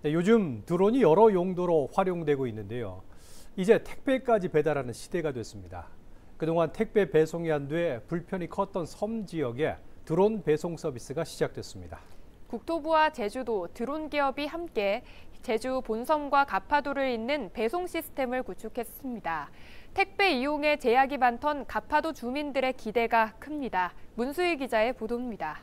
네, 요즘 드론이 여러 용도로 활용되고 있는데요. 이제 택배까지 배달하는 시대가 됐습니다. 그동안 택배 배송이 안 돼 불편이 컸던 섬 지역에 드론 배송 서비스가 시작됐습니다. 국토부와 제주도 드론 기업이 함께 제주 본섬과 가파도를 잇는 배송 시스템을 구축했습니다. 택배 이용에 제약이 많던 가파도 주민들의 기대가 큽니다. 문수희 기자의 보도입니다.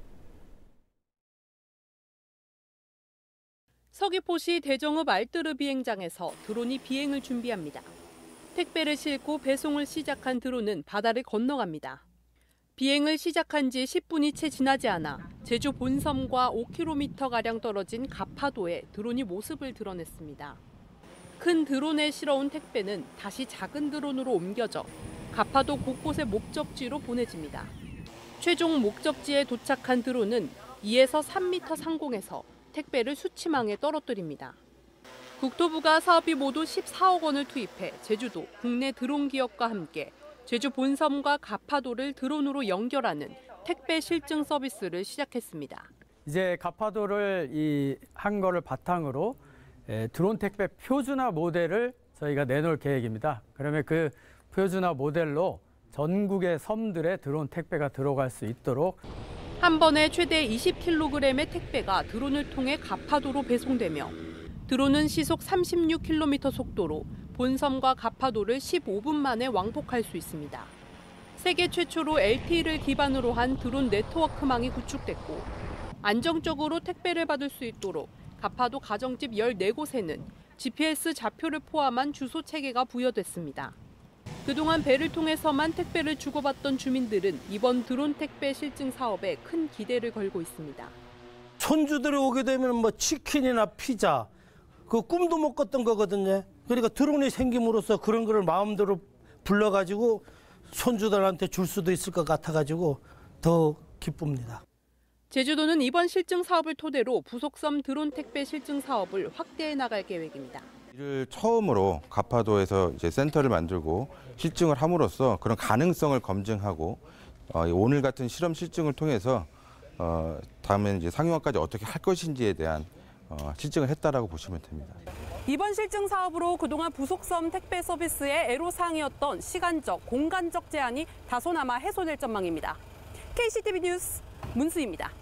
서귀포시 대정읍 알뜨르 비행장에서 드론이 비행을 준비합니다. 택배를 싣고 배송을 시작한 드론은 바다를 건너갑니다. 비행을 시작한 지 10분이 채 지나지 않아 제주 본섬과 5km가량 떨어진 가파도에 드론이 모습을 드러냈습니다. 큰 드론에 실어온 택배는 다시 작은 드론으로 옮겨져 가파도 곳곳의 목적지로 보내집니다. 최종 목적지에 도착한 드론은 2에서 3m 상공에서 택배를 수치망에 떨어뜨립니다. 국토부가 사업비 모두 14억 원을 투입해 제주도 국내 드론 기업과 함께 제주 본섬과 가파도를 드론으로 연결하는 택배 실증 서비스를 시작했습니다. 이제 가파도를 한 거를 바탕으로 드론 택배 표준화 모델을 저희가 내놓을 계획입니다. 그러면 그 표준화 모델로 전국의 섬들에 드론 택배가 들어갈 수 있도록 한 번에 최대 20kg의 택배가 드론을 통해 가파도로 배송되며 드론은 시속 36km 속도로 본섬과 가파도를 15분 만에 왕복할 수 있습니다. 세계 최초로 LTE를 기반으로 한 드론 네트워크망이 구축됐고 안정적으로 택배를 받을 수 있도록 가파도 가정집 14곳에는 GPS 좌표를 포함한 주소 체계가 부여됐습니다. 그동안 배를 통해서만 택배를 주고받던 주민들은 이번 드론 택배 실증 사업에 큰 기대를 걸고 있습니다. 손주들이 오게 되면 뭐 치킨이나 피자, 그 꿈도 못 꿨던 거거든요. 그러니까 드론이 생김으로써 그런 거를 마음대로 불러가지고 손주들한테 줄 수도 있을 것 같아가지고 더 기쁩니다. 제주도는 이번 실증 사업을 토대로 부속섬 드론 택배 실증 사업을 확대해 나갈 계획입니다. 이를 처음으로 가파도에서 이제 센터를 만들고 실증을 함으로써 그런 가능성을 검증하고 오늘 같은 실험 실증을 통해서 다음에 이제 상용화까지 어떻게 할 것인지에 대한 실증을 했다라고 보시면 됩니다. 이번 실증 사업으로 그동안 부속섬 택배 서비스의 애로사항이었던 시간적, 공간적 제한이 다소나마 해소될 전망입니다. KCTV 뉴스 문수희입니다.